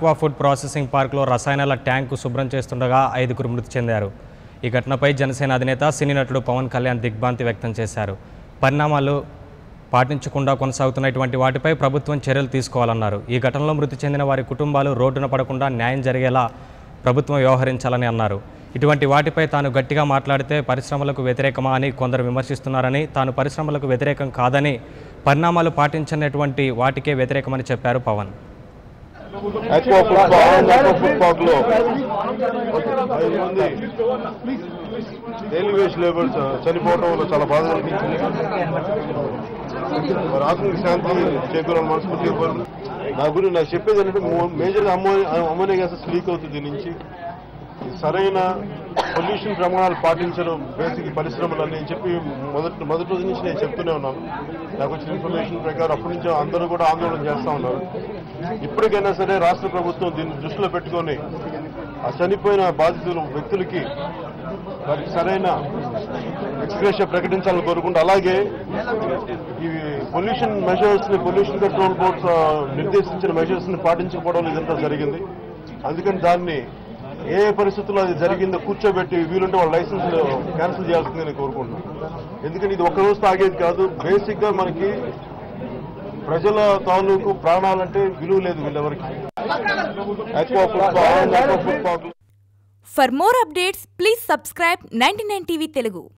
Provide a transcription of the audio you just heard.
Aqua food processing పార్కులో రసాయనాల tank శుభ్రం చేస్తుండగా 5గురు మృతి చెందారు. ఈ ఘటనపై జనసేన అధినేత సినీ నటుడు పవన్ కళ్యాణ్ దిగ్భ్రాంతి వ్యక్తం చేశారు. పరిణామాలు పాటించకుండా కొనసాగుతున్నటువంటి వాటిపై ప్రభుత్వం చర్యలు తీసుకోవాలన్నారు. ఈ ఘటనలో మృతి చెందిన వారి కుటుంబాలు రోడ్డున పడకుండా న్యాయం జరిగేలా ప్రభుత్వం వ్యవహరించాలని అన్నారు. ఇటువంటి వాటిపై తాను గట్టిగా మాట్లాడితే పరిశ్రమలకు వ్యతిరేకమా అని కొందరు విమర్శిస్తున్నారని, తాను పరిశ్రమలకు వ్యతిరేకం కాదని, పరిణామాలు పాటించినటువంటి వాటికే వ్యతిరేకమని చెప్పారు పవన్. ఆక్వా ఫుడ్ పార్క్లో 5 మంది డైలీ వేజ్ లేబర్స్ చనిపోవడం వల్ల చాలా బాధ అనిపించింది. మరి ఆత్మకి శాంతి చేకూరాలని మనస్ఫూర్తిగా కోరు. నాకు చెప్పేది ఏంటంటే మేజర్గా అమ్మోనియా గ్యాసెస్ లీక్ అవుతుంది. దీని నుంచి సరైన పొల్యూషన్ ప్రమాణాలు పాటించడం బేసిక్ పరిశ్రమలు అని చెప్పి మొదటి రోజు నుంచి నేను చెప్తూనే ఉన్నాను. నాకు వచ్చిన ఇన్ఫర్మేషన్ ప్రకారం అప్పటి నుంచి అందరూ కూడా ఆందోళన చేస్తూ ఉన్నారు. ఇప్పటికైనా సరే రాష్ట్ర ప్రభుత్వం దీన్ని దృష్టిలో పెట్టుకొని ఆ చనిపోయిన బాధితుల వ్యక్తులకి వారికి సరైన ఎక్స్గ్రేషియా ప్రకటించాలని కోరుకుంటూ, అలాగే ఈ పొల్యూషన్ మెజర్స్ ని పొల్యూషన్ కంట్రోల్ బోర్డ్స్ నిర్దేశించిన మెజర్స్ ని పాటించకపోవడం ఇదంతా జరిగింది. అందుకని దాన్ని ఏ పరిస్థితుల్లో అది జరిగిందో కూర్చోబెట్టి వీలుంటే వాళ్ళ లైసెన్స్ క్యాన్సిల్ చేయాల్సిందని కోరుకుంటున్నాను. ఎందుకంటే ఇది ఒక్క రోజుతో ఆగేది కాదు. బేసిక్ గా మనకి ప్రజల తాలూకు ప్రాణాలంటే విలువ లేదు వీళ్ళెవరికి. For more updates, please subscribe 99 TV Telugu.